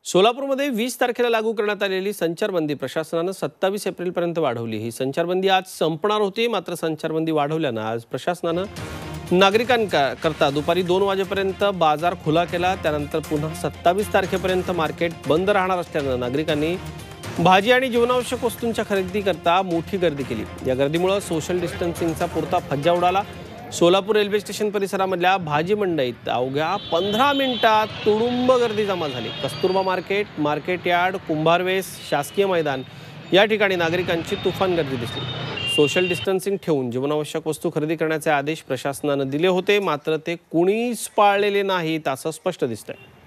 सोलापूरमध्ये 20 तारखेला लागू करण्यात आलेली संचारबंदी प्रशासनानं 27 एप्रिलपर्यंत वाढवली। ही संचारबंदी आज संपणार होती, मात्र संचारबंदी वाढवल्यानं आज प्रशासनानं नागरिकांकरता दुपारी 2 वाजेपर्यंत बाजार खुला केला। त्यानंतर पुन्हा 27 तारखेपर्यंत मार्केट बंद राहणार असल्यानं नागरिकांनी भाजी आणि जीवनावश्यक वस्तूंच्या खरेदीकरता मोठी गर्दी केली। या गर्दीमुळे सोशल डिस्टन्सिंगचा पुरता फज्जा उडाला। सोलापूर रेल्वे स्टेशन परिसरामधल्या भाजी मंडईत अवघ्या 15 मिनिटात तुडुंब गर्दी जमा झाली। Kasturba market, market yard, Kumbharves, शासकीय मैदान या ठिकाणी नागरिकांची तुफान गर्दी दिसली। सोशल डिस्टन्सिंग ठेवून जीवनावश्यक वस्तू खरेदी करण्याचे आदेश प्रशासनाने दिले होते, मात्र ते कुणीच पाळलेले नाहीत असं स्पष्ट दिसतंय।